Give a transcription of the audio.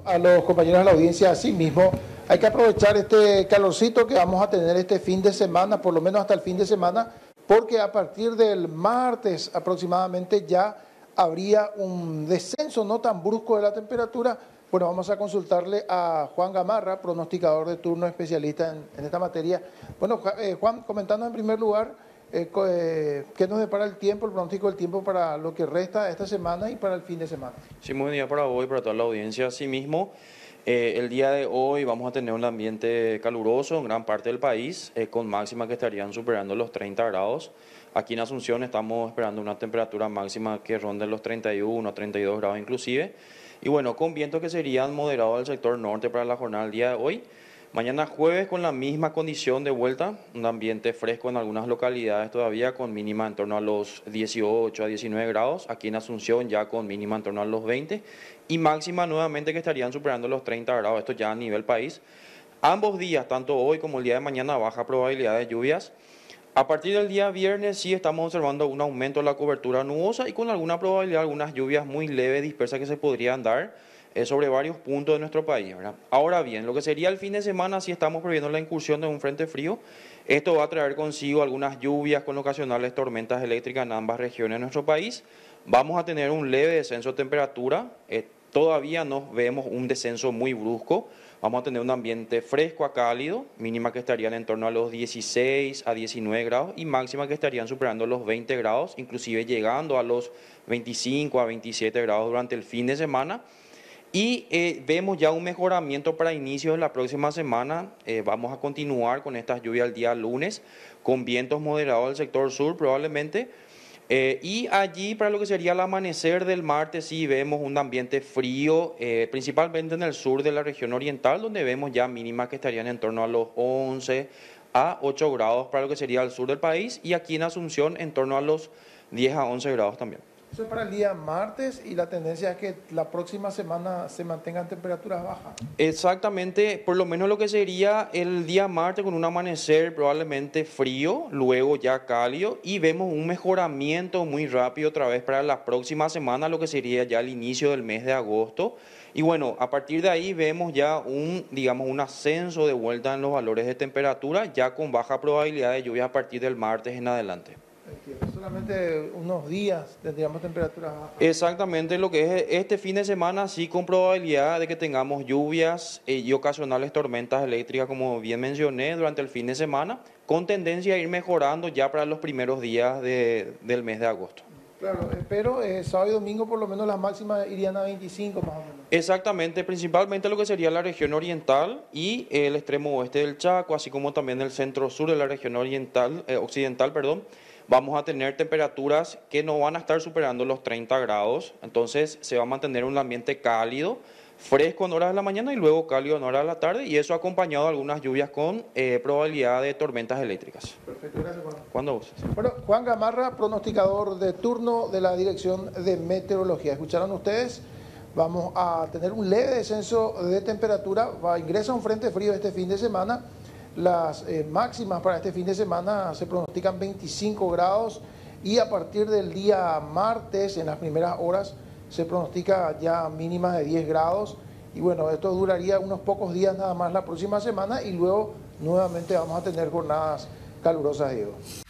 a los compañeros de la audiencia, así mismo, hay que aprovechar este calorcito que vamos a tener este fin de semana, por lo menos hasta el fin de semana, porque a partir del martes aproximadamente ya habría un descenso no tan brusco de la temperatura. Bueno, vamos a consultarle a Juan Gamarra, pronosticador de turno, especialista en esta materia. Bueno, Juan, comentando en primer lugar, ¿qué nos depara el tiempo, el pronóstico del tiempo para lo que resta esta semana y para el fin de semana? Sí, muy buen día para hoy, para toda la audiencia. Asimismo, el día de hoy vamos a tener un ambiente caluroso en gran parte del país, con máximas que estarían superando los 30 grados. Aquí en Asunción estamos esperando una temperatura máxima que ronde los 31 a 32 grados inclusive. Y bueno, con vientos que serían moderados del sector norte para la jornada del día de hoy. Mañana jueves con la misma condición de vuelta, un ambiente fresco en algunas localidades todavía con mínima en torno a los 18 a 19 grados, aquí en Asunción ya con mínima en torno a los 20 y máxima nuevamente que estarían superando los 30 grados, esto ya a nivel país. Ambos días, tanto hoy como el día de mañana, baja probabilidad de lluvias. A partir del día viernes sí estamos observando un aumento de la cobertura nubosa y con alguna probabilidad algunas lluvias muy leves dispersas que se podrían dar sobre varios puntos de nuestro país, ¿verdad? Ahora bien, lo que sería el fin de semana, sí estamos previendo la incursión de un frente frío. Esto va a traer consigo algunas lluvias con ocasionales tormentas eléctricas en ambas regiones de nuestro país. Vamos a tener un leve descenso de temperatura. Todavía no vemos un descenso muy brusco. Vamos a tener un ambiente fresco a cálido, mínima que estarían en torno a los 16 a 19 grados y máxima que estarían superando los 20 grados, inclusive llegando a los 25 a 27 grados durante el fin de semana. Y vemos ya un mejoramiento para inicios de la próxima semana. Vamos a continuar con estas lluvias el día lunes, con vientos moderados del sector sur probablemente. Y allí para lo que sería el amanecer del martes sí vemos un ambiente frío, principalmente en el sur de la región oriental, donde vemos ya mínimas que estarían en torno a los 11 a 8 grados para lo que sería el sur del país. Y aquí en Asunción en torno a los 10 a 11 grados también. Eso es para el día martes y la tendencia es que la próxima semana se mantengan temperaturas bajas. Exactamente, por lo menos lo que sería el día martes con un amanecer probablemente frío, luego ya cálido y vemos un mejoramiento muy rápido otra vez para la próxima semana, lo que sería ya el inicio del mes de agosto. Y bueno, a partir de ahí vemos ya un ascenso de vuelta en los valores de temperatura, ya con baja probabilidad de lluvia a partir del martes en adelante. Solamente unos días tendríamos temperaturas bajas. Exactamente lo que es este fin de semana, sí con probabilidad de que tengamos lluvias y ocasionales tormentas eléctricas, como bien mencioné, durante el fin de semana, con tendencia a ir mejorando ya para los primeros días del mes de agosto. Claro, pero sábado y domingo por lo menos las máximas irían a 25 más o menos. Exactamente, principalmente lo que sería la región oriental y el extremo oeste del Chaco, así como también el centro sur de la región occidental, perdón. Vamos a tener temperaturas que no van a estar superando los 30 grados, entonces se va a mantener un ambiente cálido, fresco en horas de la mañana y luego cálido en horas de la tarde, y eso acompañado de algunas lluvias con probabilidad de tormentas eléctricas. Perfecto, gracias Juan. ¿Cuándo vos? Bueno, Juan Gamarra, pronosticador de turno de la Dirección de Meteorología. ¿Escucharon ustedes? Vamos a tener un leve descenso de temperatura, ingresa un frente frío este fin de semana. Las máximas para este fin de semana se pronostican 25 grados y a partir del día martes, en las primeras horas, se pronostica ya mínimas de 10 grados. Y bueno, esto duraría unos pocos días nada más la próxima semana y luego nuevamente vamos a tener jornadas calurosas, Diego.